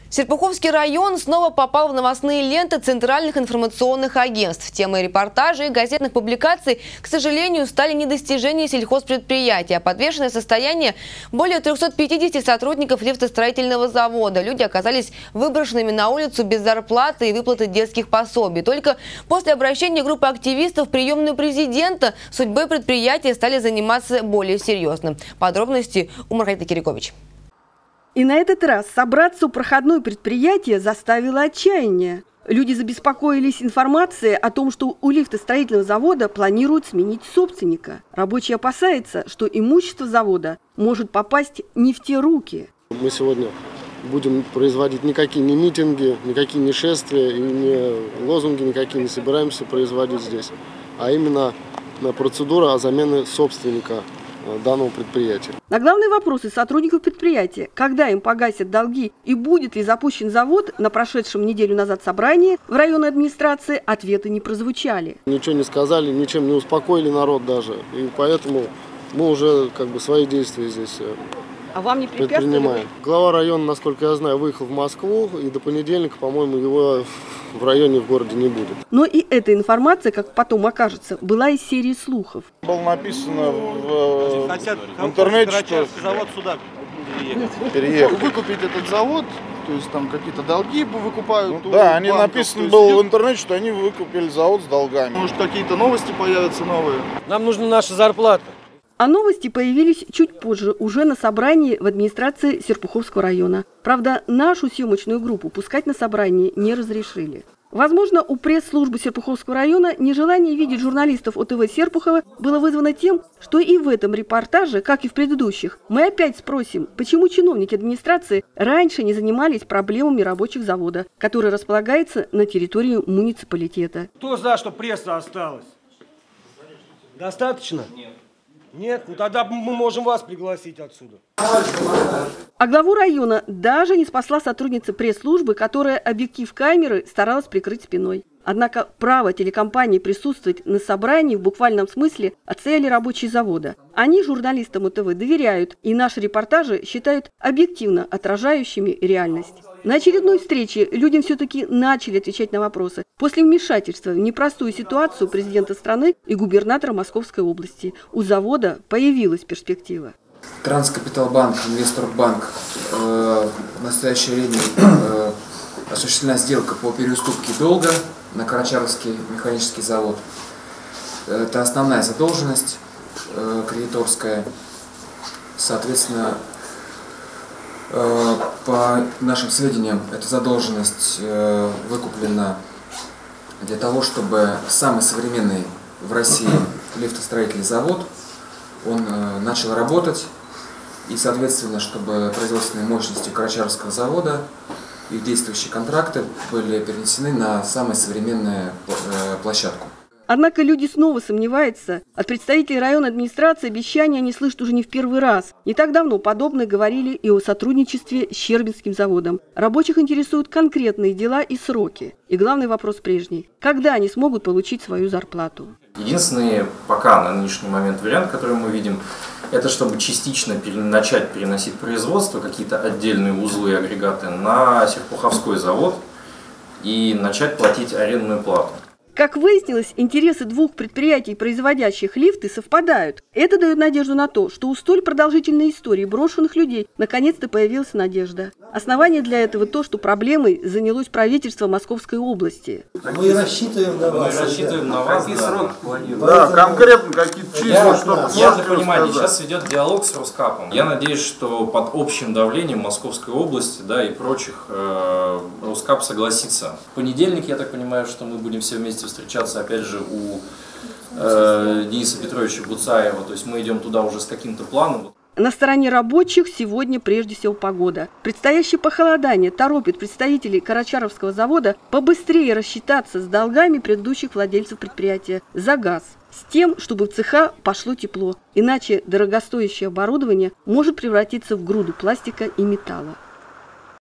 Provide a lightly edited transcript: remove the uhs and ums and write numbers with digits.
Серпуховский район снова попал в новостные ленты центральных информационных агентств. Темой репортажей и газетных публикаций, к сожалению, стали недостижения сельхозпредприятия, а подвешенное состояние более 350 сотрудников лифтостроительного завода. Люди оказались выброшенными на улицу без зарплаты и выплаты детских пособий. Только после обращения группы активистов в приемную президента судьбой предприятия стали заниматься более серьезно. Подробности у Маргариты Кирикович. И на этот раз собраться у проходной предприятия заставило отчаяние. Люди забеспокоились информацией о том, что у лифтостроительного завода планируют сменить собственника. Рабочий опасается, что имущество завода может попасть не в те руки. Мы сегодня будем производить никакие не митинги, никакие не шествия и не лозунги никакие не собираемся производить здесь, а именно процедура о замене собственника данного предприятия. На главные вопросы сотрудников предприятия, когда им погасят долги и будет ли запущен завод, на прошедшем неделю назад собрании в районной администрации ответы не прозвучали. Ничего не сказали, ничем не успокоили народ даже, и поэтому мы уже свои действия здесь предпринимаем. Глава района, насколько я знаю, выехал в Москву, и до понедельника, по-моему, его в районе, в городе не будет. Но и эта информация, как потом окажется, была из серии слухов. Было написано в интернете, что завод сюда переехал. Выкупить этот завод, то есть там какие-то долги выкупают. Да, они написано было в интернете, что они выкупили завод с долгами. Может, какие-то новости появятся новые. Нам нужна наша зарплата. А новости появились чуть позже, уже на собрании в администрации Серпуховского района. Правда, нашу съемочную группу пускать на собрание не разрешили. Возможно, у пресс-службы Серпуховского района нежелание видеть журналистов ОТВ Серпухова было вызвано тем, что и в этом репортаже, как и в предыдущих, мы опять спросим, почему чиновники администрации раньше не занимались проблемами рабочих завода, который располагается на территории муниципалитета. Кто за, что пресса осталась? Достаточно? Нет. Нет? Ну тогда мы можем вас пригласить отсюда. А главу района даже не спасла сотрудница пресс-службы, которая объектив камеры старалась прикрыть спиной. Однако право телекомпании присутствовать на собрании в буквальном смысле отстояли рабочие завода. Они журналистам УТВ доверяют, и наши репортажи считают объективно отражающими реальность. На очередной встрече людям все-таки начали отвечать на вопросы. После вмешательства в непростую ситуацию президента страны и губернатора Московской области у завода появилась перспектива. Транскапиталбанк, Инвестторбанк, в настоящее время осуществлена сделка по переуступке долга на Карачаровский механический завод. Это основная задолженность кредиторская. Соответственно, по нашим сведениям, эта задолженность выкуплена для того, чтобы самый современный в России лифтостроительный завод он начал работать, и, соответственно, чтобы производственные мощности Карачаровского завода и действующие контракты были перенесены на самую современную площадку. Однако люди снова сомневаются. От представителей районной администрации обещания они слышат уже не в первый раз. Не так давно подобное говорили и о сотрудничестве с Щербинским заводом. Рабочих интересуют конкретные дела и сроки. И главный вопрос прежний. Когда они смогут получить свою зарплату? Единственный пока на нынешний момент вариант, который мы видим, это чтобы частично начать переносить производство, какие-то отдельные узлы и агрегаты на Серпуховской завод и начать платить арендную плату. Как выяснилось, интересы двух предприятий, производящих лифты, совпадают. Это дает надежду на то, что у столь продолжительной истории брошенных людей наконец-то появилась надежда. Основание для этого то, что проблемой занялось правительство Московской области. Мы рассчитываем на вас. Мы рассчитываем на вас. Какие сроки планируете? Да, конкретно какие-то числа, что Я так понимаю, сейчас идет диалог с Роскапом. Я надеюсь, что под общим давлением Московской области, и прочих Роскап согласится. В понедельник, я так понимаю, что мы будем все вместе встречаться, опять же, у Дениса Петровича Буцаева. То есть мы идем туда уже с каким-то планом. На стороне рабочих сегодня прежде всего погода. Предстоящее похолодание торопит представителей Карачаровского завода побыстрее рассчитаться с долгами предыдущих владельцев предприятия за газ. С тем, чтобы в цеха пошло тепло. Иначе дорогостоящее оборудование может превратиться в груду пластика и металла.